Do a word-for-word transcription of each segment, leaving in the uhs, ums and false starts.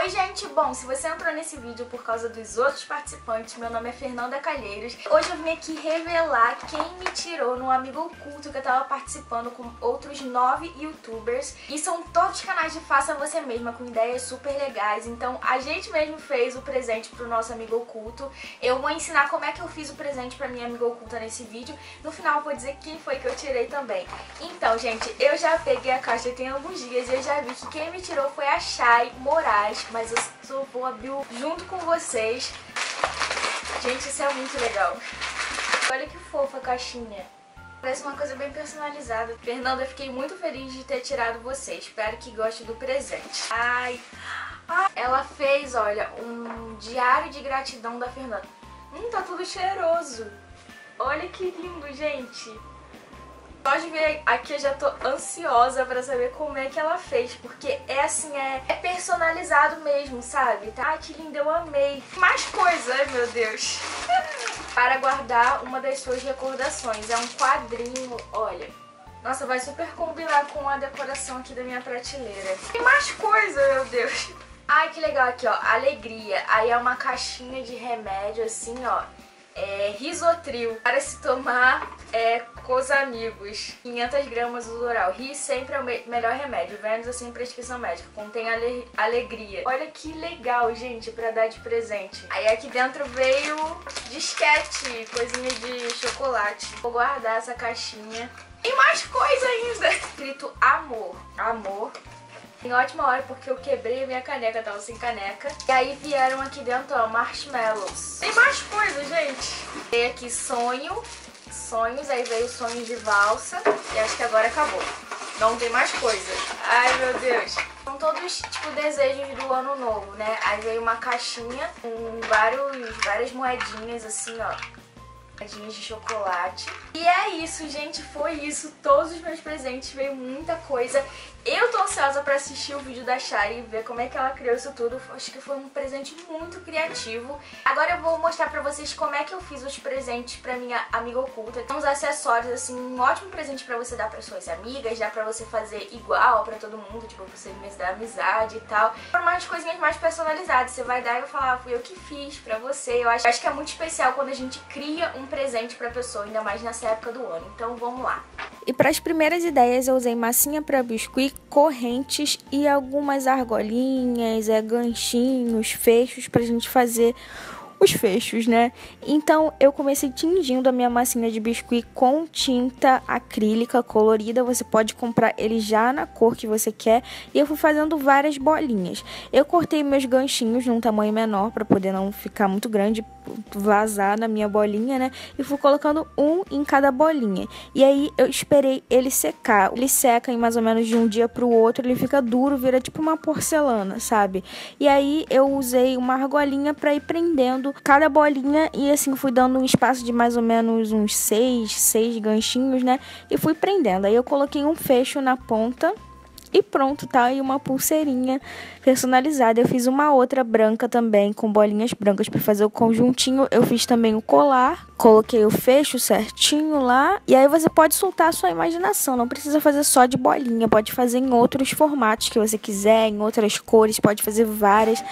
Oi gente, bom, se você entrou nesse vídeo por causa dos outros participantes, meu nome é Fernanda Calheiros. Hoje eu vim aqui revelar quem me tirou no amigo oculto que eu tava participando com outros nove youtubers. E são todos canais de faça você mesma, com ideias super legais. Então a gente mesmo fez o presente pro nosso amigo oculto. Eu vou ensinar como é que eu fiz o presente pra minha amiga oculta nesse vídeo. No final eu vou dizer quem foi que eu tirei também. Então gente, eu já peguei a caixa tem alguns dias e eu já vi que quem me tirou foi a Chay Moraes. Mas eu só vou abrir junto com vocês. Gente, isso é muito legal. Olha que fofa a caixinha. Parece uma coisa bem personalizada. Fernanda, eu fiquei muito feliz de ter tirado você. Espero que goste do presente. Ai, ah, ela fez, olha, um diário de gratidão da Fernanda. Hum, tá tudo cheiroso. Olha que lindo, gente. Só de ver aqui eu já tô ansiosa pra saber como é que ela fez, porque é assim, é, é personalizado mesmo, sabe? Ai, que lindo, eu amei. Mais coisa, ai meu Deus. Para guardar uma das suas recordações. É um quadrinho, olha. Nossa, vai super combinar com a decoração aqui da minha prateleira. Tem mais coisa, meu Deus. Ai, que legal aqui, ó, alegria. Aí é uma caixinha de remédio, assim, ó. É Risotril, para se tomar é, com os amigos. quinhentas gramas do oral. Ri sempre é o me melhor remédio. Vênus assim prescrição médica. Contém ale alegria. Olha que legal, gente, para dar de presente. Aí aqui dentro veio disquete, coisinha de chocolate. Vou guardar essa caixinha. Tem mais coisa ainda. Escrito amor. Amor. Em ótima hora, porque eu quebrei a minha caneca, tava sem caneca. E aí vieram aqui dentro, ó, marshmallows. Tem mais coisa, gente. Tem aqui sonho, sonhos, aí veio sonhos de valsa. E acho que agora acabou. Não tem mais coisa. Ai, meu Deus. São todos, tipo, desejos do ano novo, né? Aí veio uma caixinha com vários, várias moedinhas, assim, ó. De chocolate. E é isso, gente, foi isso. Todos os meus presentes, veio muita coisa. Eu tô ansiosa pra assistir o vídeo da Chay e ver como é que ela criou isso tudo. Acho que foi um presente muito criativo. Agora eu vou mostrar pra vocês como é que eu fiz os presentes pra minha amiga oculta. Tem uns acessórios, assim, um ótimo presente pra você dar pra suas amigas. Dá pra você fazer igual pra todo mundo, tipo, você mesmo dar amizade e tal. Por umas coisinhas mais personalizadas. Você vai dar e vai falar, ah, fui eu que fiz pra você. Eu acho, acho que é muito especial quando a gente cria um presente pra pessoa, ainda mais nessa época do ano. Então vamos lá. E para as primeiras ideias eu usei massinha para biscuit, correntes e algumas argolinhas, é, ganchinhos, fechos pra gente fazer os fechos, né? Então eu comecei tingindo a minha massinha de biscuit com tinta acrílica colorida. Você pode comprar ele já na cor que você quer. E eu fui fazendo várias bolinhas. Eu cortei meus ganchinhos num tamanho menor para poder não ficar muito grande, vazar na minha bolinha, né? E fui colocando um em cada bolinha. E aí eu esperei ele secar. Ele seca em mais ou menos de um dia pro outro. Ele fica duro, vira tipo uma porcelana, sabe? E aí eu usei uma argolinha para ir prendendo cada bolinha e assim fui dando um espaço de mais ou menos uns seis, seis ganchinhos, né? E fui prendendo. Aí eu coloquei um fecho na ponta e pronto, tá? E uma pulseirinha personalizada. Eu fiz uma outra branca também, com bolinhas brancas para fazer o conjuntinho. Eu fiz também o colar, coloquei o fecho certinho lá. E aí você pode soltar a sua imaginação, não precisa fazer só de bolinha. Pode fazer em outros formatos que você quiser, em outras cores, pode fazer várias.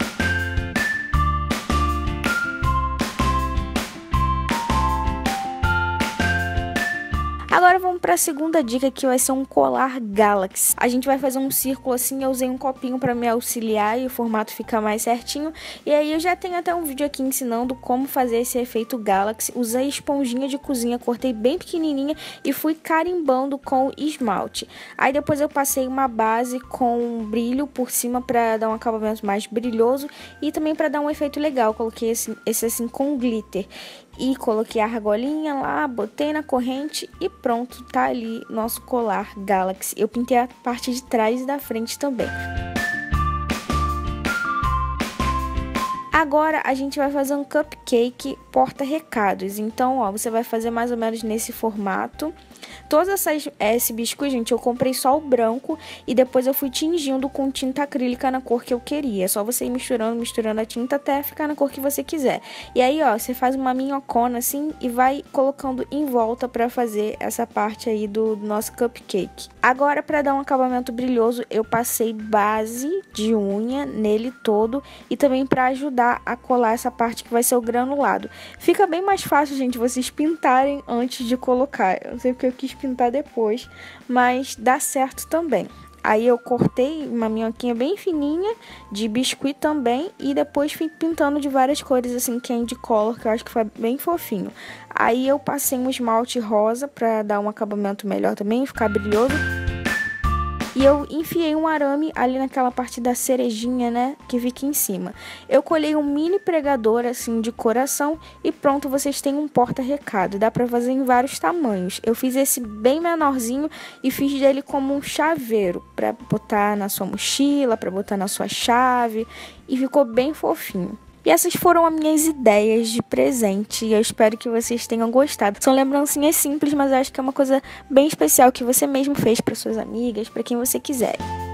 Agora vamos para a segunda dica, que vai ser um colar Galaxy. A gente vai fazer um círculo assim, eu usei um copinho para me auxiliar e o formato fica mais certinho. E aí eu já tenho até um vídeo aqui ensinando como fazer esse efeito Galaxy. Usei esponjinha de cozinha, cortei bem pequenininha e fui carimbando com esmalte. Aí depois eu passei uma base com brilho por cima para dar um acabamento mais brilhoso e também para dar um efeito legal. Coloquei esse, esse assim com glitter. E coloquei a argolinha lá, botei na corrente e pronto, tá ali nosso colar Galaxy. Eu pintei a parte de trás e da frente também. Agora a gente vai fazer um cupcake porta-recados. Então, ó, você vai fazer mais ou menos nesse formato. Todos essas, esse biscuit, gente, eu comprei só o branco e depois eu fui tingindo com tinta acrílica na cor que eu queria. É só você ir misturando, misturando a tinta até ficar na cor que você quiser. E aí, ó, você faz uma minhocona assim e vai colocando em volta pra fazer essa parte aí do, do nosso cupcake. Agora, pra dar um acabamento brilhoso, eu passei base de unha nele todo e também pra ajudar a colar essa parte que vai ser o granulado. Fica bem mais fácil, gente, vocês pintarem antes de colocar. Eu não sei porque eu quis pintar depois, mas dá certo também. Aí eu cortei uma minhoquinha bem fininha de biscuit também e depois fui pintando de várias cores assim, candy color, que eu acho que foi bem fofinho. Aí eu passei um esmalte rosa pra dar um acabamento melhor também, ficar brilhoso. E eu enfiei um arame ali naquela parte da cerejinha, né, que fica em cima. Eu colhei um mini pregador, assim, de coração e pronto, vocês têm um porta-recado. Dá pra fazer em vários tamanhos. Eu fiz esse bem menorzinho e fiz dele como um chaveiro, pra botar na sua mochila, pra botar na sua chave. E ficou bem fofinho. E essas foram as minhas ideias de presente e eu espero que vocês tenham gostado. São lembrancinhas simples, mas eu acho que é uma coisa bem especial que você mesmo fez para suas amigas, para quem você quiser.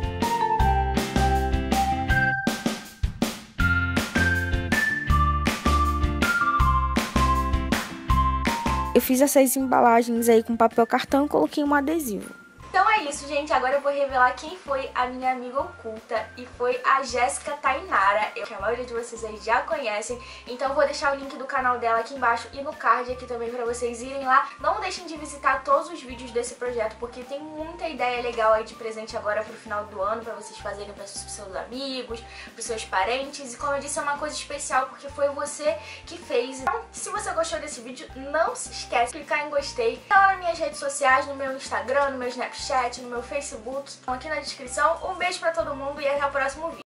Eu fiz essas embalagens aí com papel cartão e coloquei um adesivo. Então é isso, gente. Agora eu vou revelar quem foi a minha amiga oculta. E foi a Jéssica Tainara, que a maioria de vocês aí já conhecem. Então eu vou deixar o link do canal dela aqui embaixo e no card aqui também pra vocês irem lá. Não deixem de visitar todos os vídeos desse projeto, porque tem muita ideia legal aí de presente agora pro final do ano, pra vocês fazerem para os seus amigos, pros seus parentes. E como eu disse, é uma coisa especial, porque foi você que fez. Então, se você gostou desse vídeo, não se esquece de clicar em gostei. Tá lá nas minhas redes sociais, no meu Instagram, no meu Snapchat, no meu Facebook, aqui na descrição. Um beijo pra todo mundo e até o próximo vídeo.